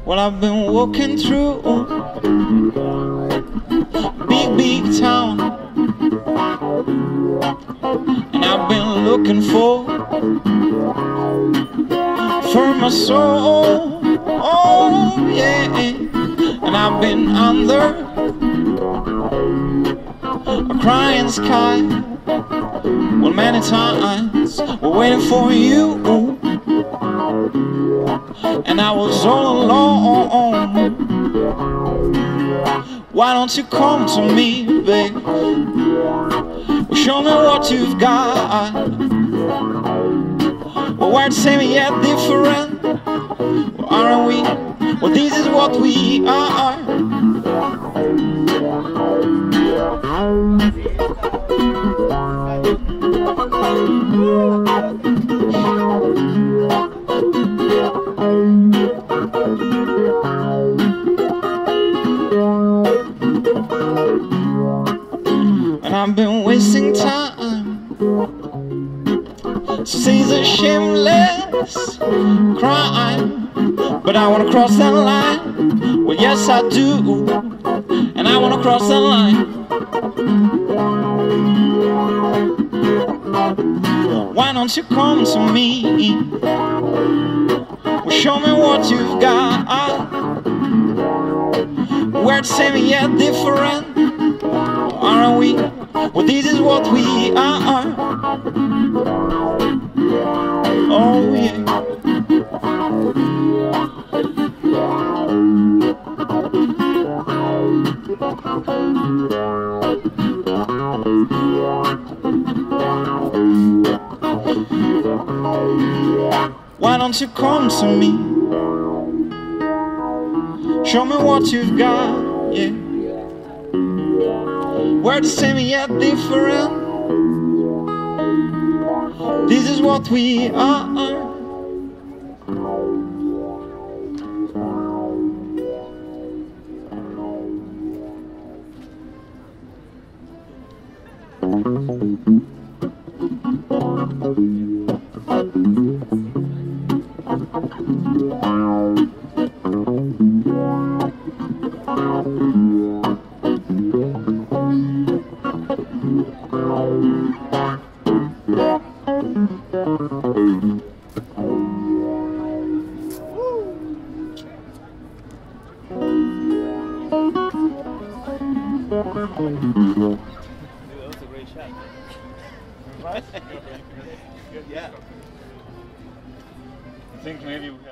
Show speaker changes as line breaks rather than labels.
Well, I've been walking through big town, and I've been looking for my soul. Oh yeah, and I've been under a crying sky. Well, many times we're waiting for you, and I was all alone. Why don't you come to me, babe? Well, show me what you've got. Well, we're the same yet different, well, aren't we? Well, this is what we are. And I've been wasting time, so it's a shameless crime, but I wanna cross that line. Well, yes I do, and I wanna cross that line. Why don't you come to me? Well, show me what you've got. We're the same yet different, aren't we? Well, this is what we are. Oh yeah. Why don't you come to me? Show me what you've got, yeah. We're the same yet different. This is what we are.
That was a great shot. Right? Yeah. I think maybe we